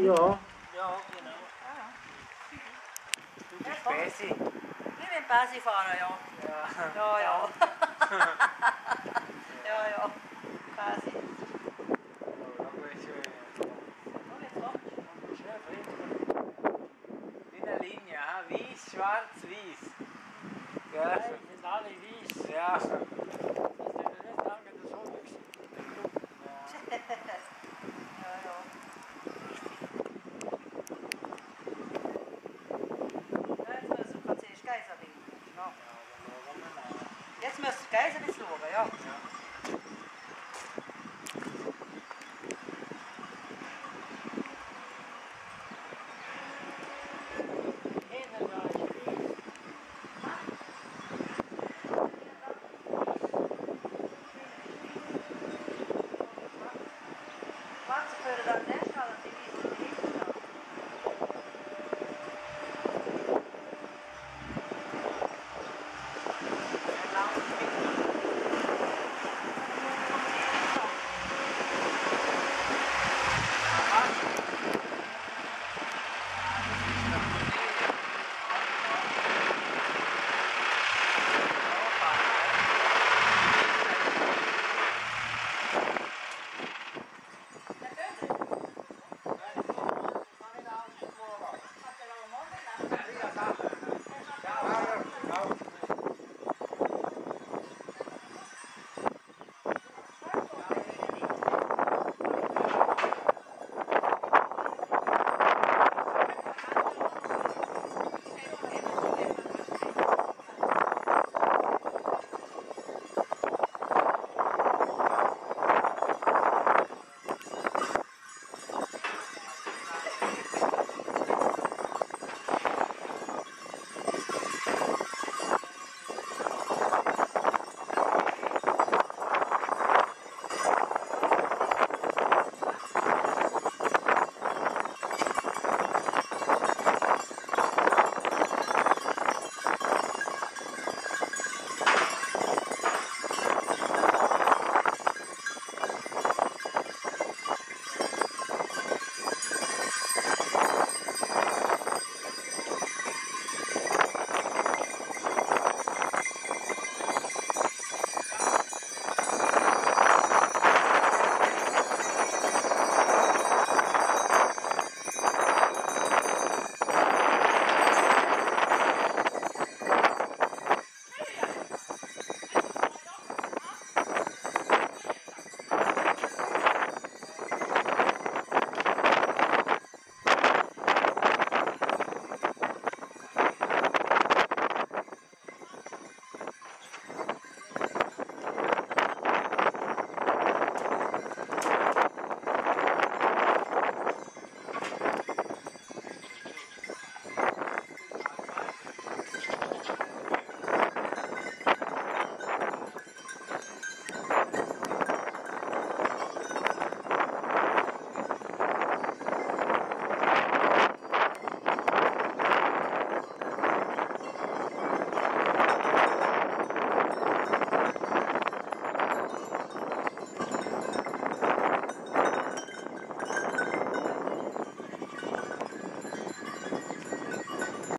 Ja. Ja, genau. Ah, Du bist Bäsi. ich bin Bäsi-Fahrer, ja. Ja. Ja, ja. Ja, ja. Bäsi. Oh, da geht's schön. Oh, jetzt kommst du. Und schnell flink. Wie eine Linie, ha? Weiß, schwarz, weiß. Ja. Nein, sind alle weiß. Ja. Das ist nicht lange der Sonne gewesen. Ja. Ja, ja. Ja, jetzt müssen wir zuerst Geiser binden. Ja. Ja, dann schauen wir mal. Jetzt müssen wir Geiser schauen, ja. Ja.